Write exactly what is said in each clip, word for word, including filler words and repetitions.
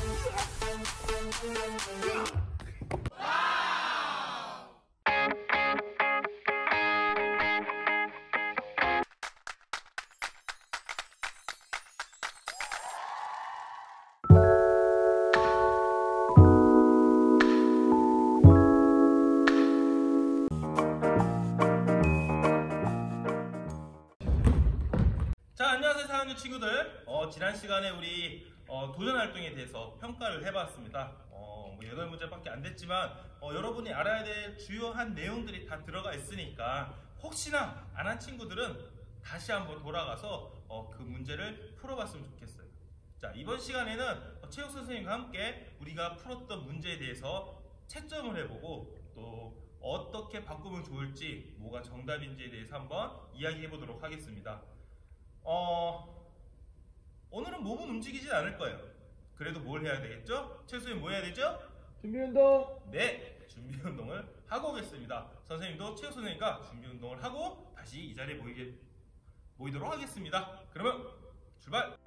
자, 안녕하세요 사 학년 친구들. 어, 지난 시간에 우리 어, 도전 활동에 대해서 평가를 해봤습니다. 어, 뭐 여덟 문제밖에 안 됐지만 어, 여러분이 알아야 될 주요한 내용들이 다 들어가 있으니까 혹시나 안 한 친구들은 다시 한번 돌아가서 어, 그 문제를 풀어봤으면 좋겠어요. 자, 이번 시간에는 어, 체육 선생님과 함께 우리가 풀었던 문제에 대해서 채점을 해보고 또 어떻게 바꾸면 좋을지, 뭐가 정답인지에 대해서 한번 이야기해 보도록 하겠습니다. 어, 오늘은 몸은 움직이진 않을 거예요. 그래도 뭘 해야 되겠죠? 최소한 뭐 해야 되죠? 준비운동! 네, 준비 운동을 하고 오겠습니다. 선생님도 체육 선생님과 준비 운동을 하고 다시 이 자리에 모이게, 모이도록 하겠습니다. 그러면 출발!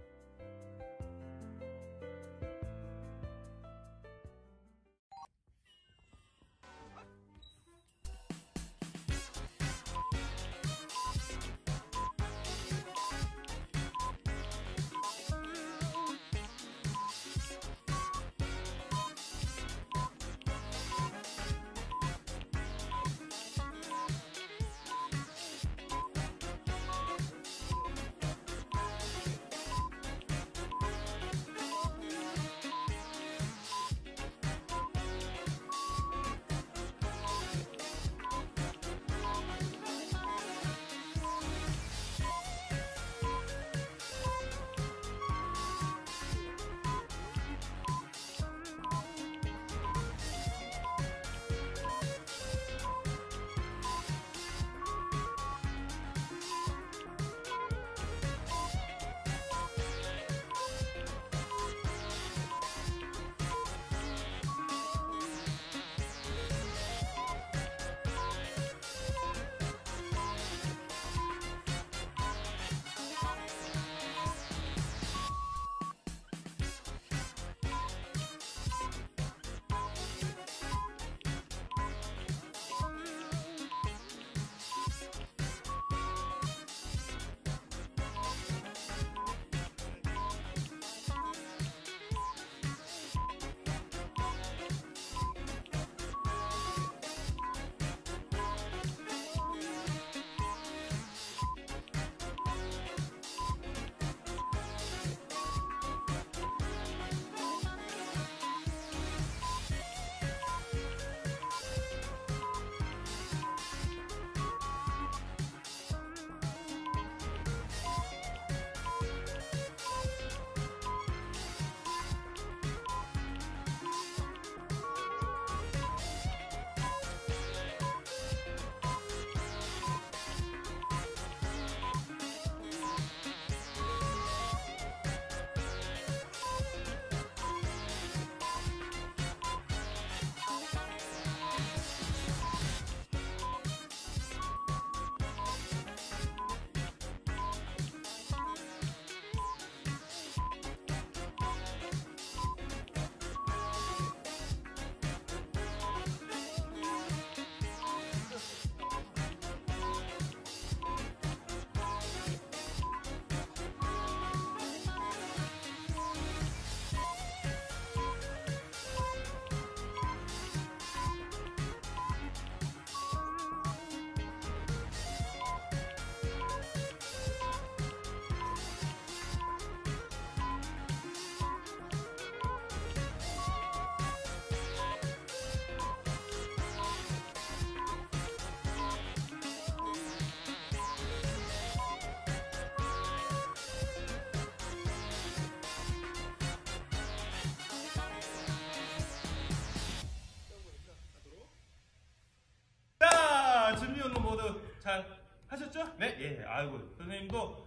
준비 운동 모두 잘 하셨죠? 네. 예. 아이고, 선생님도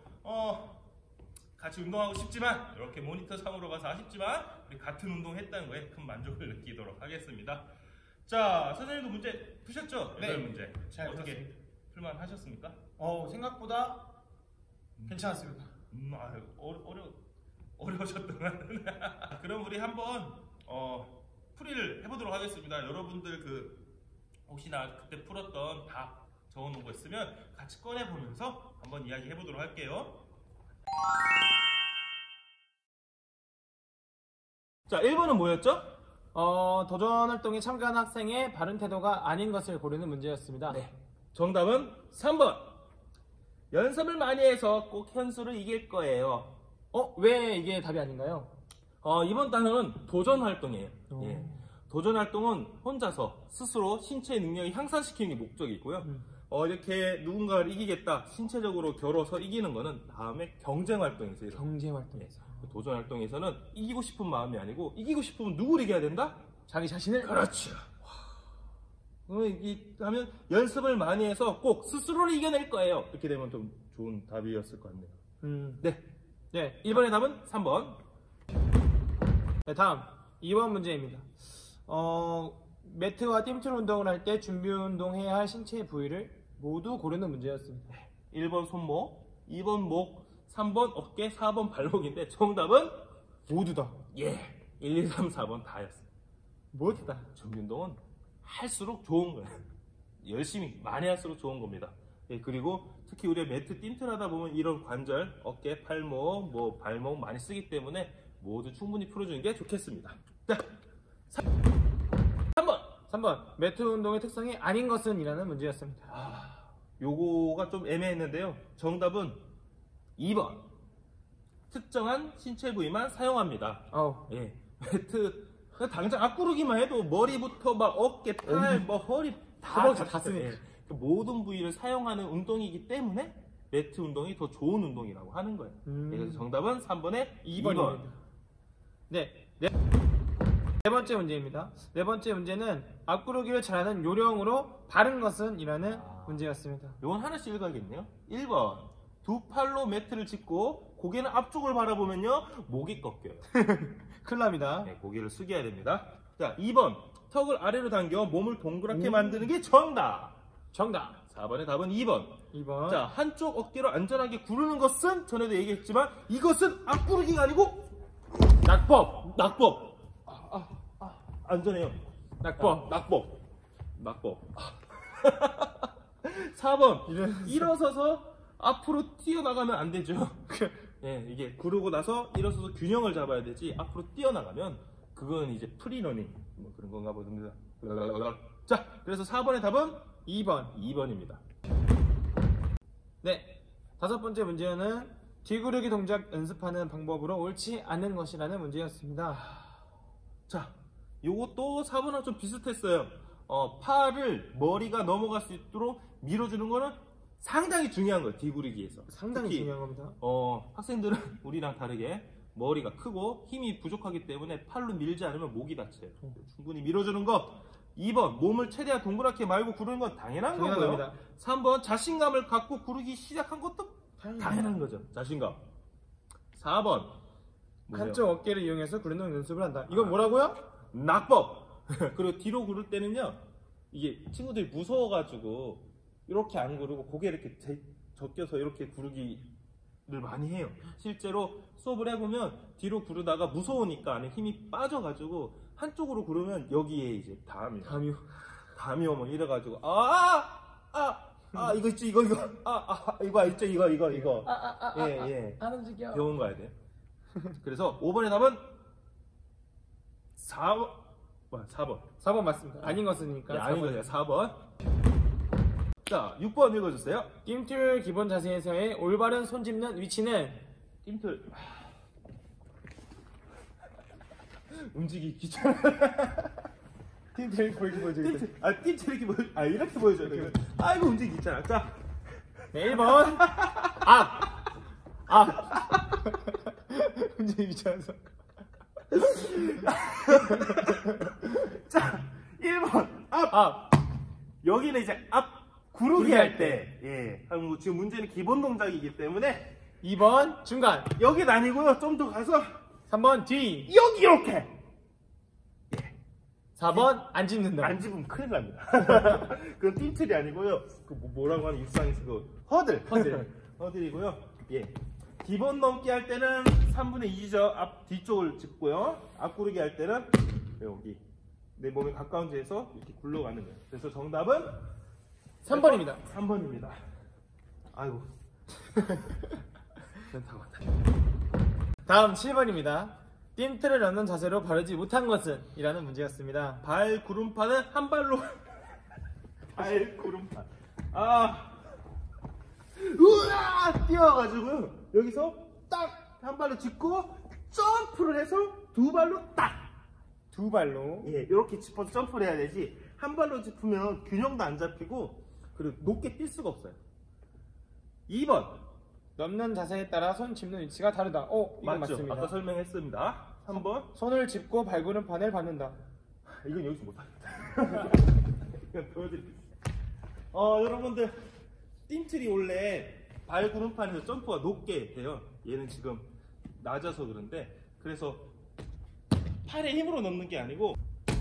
어 같이 운동하고 싶지만 이렇게 모니터 상으로 봐서 아쉽지만 우리 같은 운동 했다는 거에 큰 만족을 느끼도록 하겠습니다. 자, 선생님도 문제 푸셨죠? 네. 여덟 문제. 잘 어떻게 풀었습니다. 풀만 하셨습니까? 어, 생각보다 괜찮았습니다. 음, 아유, 어려, 어려, 어려우셨던 것 같은데. 그럼 우리 우리 한번 어, 풀이를 해보도록 하겠습니다. 여러분들 그 혹시나 그때 풀었던 답 적어놓은 거 있으면 같이 꺼내보면서 한번 이야기 해보도록 할게요. 자, 일 번은 뭐였죠? 어, 도전 활동에 참가한 학생의 바른 태도가 아닌 것을 고르는 문제였습니다. 네. 정답은 삼 번. 연습을 많이 해서 꼭 현수를 이길 거예요. 어, 왜 이게 답이 아닌가요? 어, 이번 단어는 도전 활동이에요. 오. 예. 도전 활동은 혼자서 스스로 신체 능력을 향상시키는 게 목적이고요. 음. 어, 이렇게 누군가를 이기겠다, 신체적으로 겨뤄서 이기는 거는 다음에 경쟁 활동에서 이뤄요. 경쟁 활동에서. 도전 활동에서는 이기고 싶은 마음이 아니고 이기고 싶으면 누구를 이겨야 된다? 자기 자신을? 그렇죠. 어, 이 하면 연습을 많이 해서 꼭 스스로를 이겨낼 거예요. 이렇게 되면 좀 좋은 답이었을 것 같네요. 음. 네. 네. 일 번의 답은 삼 번. 네, 다음 이 번 문제입니다. 어, 매트와 띵틀 운동을 할 때 준비 운동해야 할 신체 부위를 모두 고르는 문제였습니다. 일 번 손목, 이 번 목, 삼 번 어깨, 사 번 발목인데 정답은 모두 다. 예, 일, 이, 삼, 사 번 다였어요. 모두 다. 준비 운동은 할수록 좋은 거예요. 열심히 많이 할수록 좋은 겁니다. 예, 그리고 특히 우리가 매트 띵틀 하다 보면 이런 관절, 어깨, 팔목, 뭐 발목 많이 쓰기 때문에 모두 충분히 풀어주는 게 좋겠습니다. 자, 삼 번. 삼 번 매트 운동의 특성이 아닌 것은 이라는 문제였습니다. 아, 요거가 좀 애매했는데요. 정답은 이 번. 특정한 신체 부위만 사용합니다. 어우. 예, 매트 당장 앞구르기만 해도 머리부터 막 어깨, 팔, 뭐 허리 다, 허벅지 다 쓰네. 예, 그 모든 부위를 사용하는 운동이기 때문에 매트 운동이 더 좋은 운동이라고 하는 거예요. 음. 예, 그래서 정답은 삼 번의 이 이 번. 번입니다. 네. 네. 네 번째 문제입니다. 네 번째 문제는 앞구르기를 잘하는 요령으로 바른 것은 이라는 아. 문제였습니다. 요건 하나씩 읽어야겠네요. 일 번. 두 팔로 매트를 짚고 고개는 앞쪽을 바라보면요 목이 꺾여요. 큰일 납니다. 네, 고개를 숙여야 됩니다. 자, 이 번. 턱을 아래로 당겨 몸을 동그랗게 음. 만드는 게 정답. 정답. 사 번의 답은 이 번. 이 번. 자, 한쪽 어깨로 안전하게 구르는 것은 전에도 얘기했지만 이것은 앞구르기가 아니고 낙법. 낙법. 아, 아, 아, 안전해요. 낙법. 아, 낙법. 낙법. 사 번. 이런- 일어서서 앞으로 튀어나가면 안 되죠. 예, 이게 구르고 나서 일어서서 균형을 잡아야 되지 앞으로 뛰어나가면 그건 이제 프리러닝 뭐 그런 건가 보습니다. 자, 그래서 사 번의 답은 이 번. 이 번입니다. 네. 다섯 번째 문제는 뒤구르기 동작 연습하는 방법으로 옳지 않은 것이라는 문제였습니다. 자, 요것도 사 번하고 좀 비슷했어요. 어, 팔을 머리가 넘어갈 수 있도록 밀어주는 거는 상당히 중요한 거예요. 뒤구르기에서. 상당히 특히, 중요한 겁니다. 어, 학생들은 우리랑 다르게 머리가 크고 힘이 부족하기 때문에 팔로 밀지 않으면 목이 다쳐요. 충분히 밀어주는 거. 이 번 몸을 최대한 동그랗게 말고 구르는 건 당연한 당연한 거고요. 겁니다. 삼 번 자신감을 갖고 구르기 시작한 것도 당연합니다. 당연한 거죠. 자신감. 사 번 뭐예요? 한쪽 어깨를 이용해서 구르는 연습을 한다. 이건 아. 뭐라고요? 낙법. 그리고 뒤로 구를 때는요, 이게 친구들이 무서워가지고 이렇게 안 구르고 고개 이렇게 제, 적혀서 이렇게 구르기를 많이 해요. 실제로 수업을 해보면 뒤로 구르다가 무서우니까 안에 힘이 빠져가지고 한쪽으로 구르면 여기에 이제 담이 담요. 담이 오면 이래가지고 아아아 아, 아, 이거 있죠 이거 이거 아, 아 이거 있죠 이거 이거 이거 아아아 예, 예. 안 움직여. 병원 가야 돼. 그래서 오 번의 답은 사 번. 뭐야, 사 번. 사 번 맞습니다. 아닌 것이니까. 네, 아닌 거예요. 사 번. 자, 육 번 읽어주세요. 띵틀 기본 자세에서의 올바른 손 짚는 위치는 띵틀. 움직이기 귀찮아. 띵틀 보이기 보여주겠다. 띵틀. 아, 띵틀 이렇게 보여. 아, 이렇게 보여줘야 돼. 아이고, 움직이기 귀찮아. 자. 네, 일 번. 앞. 앞. 움직이기 귀찮아서. 자, 일 번. 앞. 앞. 여기는 이제 앞 구르기 구르기 할 할 때. 예. 한국 지금 문제는 기본 동작이기 때문에 이 번 중간. 여긴 아니고요. 좀 더 가서 삼 번 뒤. 여기 이렇게. 사 번 안 짚는다. 안 집으면 큰일 납니다. 그건 띵틀이 아니고요. 그 뭐- 뭐라고 하는 일상에서 그 허들. 허들. 허들이고요. 예. 기본 넘기 할 때는 삼분의 이죠. 앞 뒤쪽을 짚고요. 앞구르기 할 때는 여기 내 몸에 가까운 데에서 이렇게 굴러가는 거예요. 그래서 정답은 삼 번입니다. 삼 번입니다. 아이고. 멘트가 왔다. 다음 칠 번입니다. 띵트를 넣는 자세로 바르지 못한 것은? 이라는 문제였습니다. 발 구름판은 한 발로 발 구름판. 아. 우와! 뛰어가지고 여기서 딱 한 발로 짚고 점프를 해서 두 발로 딱. 두 발로. 예, 이렇게 짚어서 점프를 해야 되지. 한 발로 짚으면 균형도 안 잡히고 그리고 높게 뛸 수가 없어요. 이 번. 넣는 자세에 따라 손 짚는 위치가 다르다. 어, 이건 맞죠? 맞습니다. 아까 설명했습니다. 삼 번. 손을 짚고 발구름판을 받는다. 이건 여기서 못합니다. 그냥 보여드릴게요. 어, 여러분들 띵틀이 원래 발 구름판에서 점프가 높게 돼요. 얘는 지금 낮아서 그런데, 그래서 팔에 힘으로 넣는 게 아니고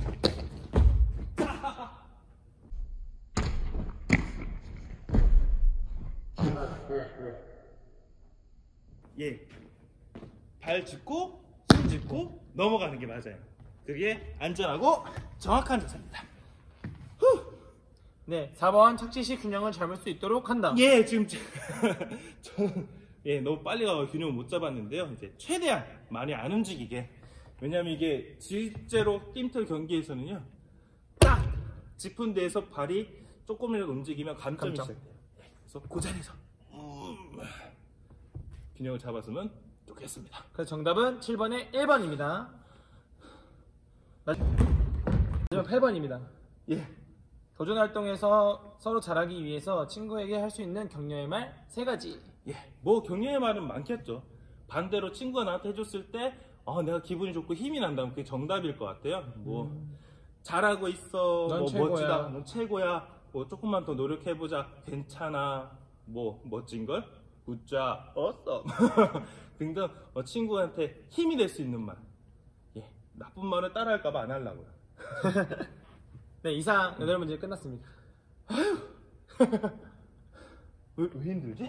예, 발 짚고 손 짚고 넘어가는 게 맞아요. 그게 안전하고 정확한 자세입니다. 네, 사 번 착지 시 균형을 잡을 수 있도록 한다. 예, 지금 제- 저는 예 너무 빨리 가서 균형을 못 잡았는데요. 이제 최대한 많이 안 움직이게. 왜냐면 이게 실제로 띵틀 경기에서는요, 딱 짚은 데에서 발이 조금이라도 움직이면 감점이 감점. 시작돼요. 그래서 그 자리에서 음, 균형을 잡았으면 좋겠습니다. 그래서 정답은 칠 번의 일 번입니다. 마지막 팔 번입니다. 예, 도전 활동에서 서로 잘하기 위해서 친구에게 할 수 있는 격려의 말 세 가지. 예, 뭐 격려의 말은 많겠죠. 반대로 친구가 나한테 해줬을 때 어, 내가 기분이 좋고 힘이 난다면 그게 정답일 것 같아요. 뭐 음. 잘하고 있어, 넌 뭐 최고야. 멋지다, 넌 최고야, 뭐 조금만 더 노력해보자, 괜찮아, 뭐 멋진 걸, 굿자, 어썸 등등 어, 친구한테 힘이 될 수 있는 말. 예, 나쁜 말은 따라할까봐 안 하려고요. 네, 이상 여덟 문제 끝났습니다. 왜, 왜 힘들지?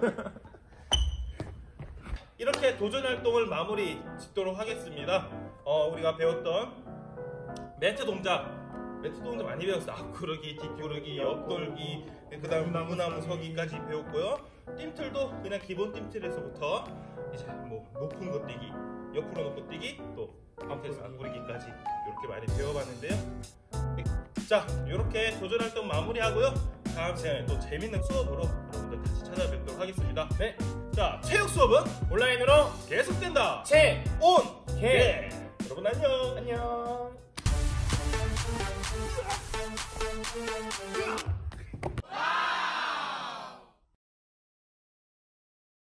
이렇게 도전 활동을 마무리 짓도록 하겠습니다. 어, 우리가 배웠던 매트 동작, 매트 동작 많이 배웠어. 앞구르기, 뒷구르기, 옆돌기, 그 다음 나무나무 서기까지 배웠고요. 띵틀도 그냥 기본 띵틀에서부터 이제 뭐 높은 거 뛰기, 옆으로 놓고 뛰기, 또 앞에서 앞구르기까지 이렇게 많이 배워봤는데요. 자, 이렇게 도전 활동 마무리하고요. 다음 시간에 또 재밌는 수업으로 여러분들 다시 찾아뵙도록 하겠습니다. 네, 자, 체육 수업은 온라인으로 계속된다. 체, 온, 개. 개. 여러분 안녕. 안녕.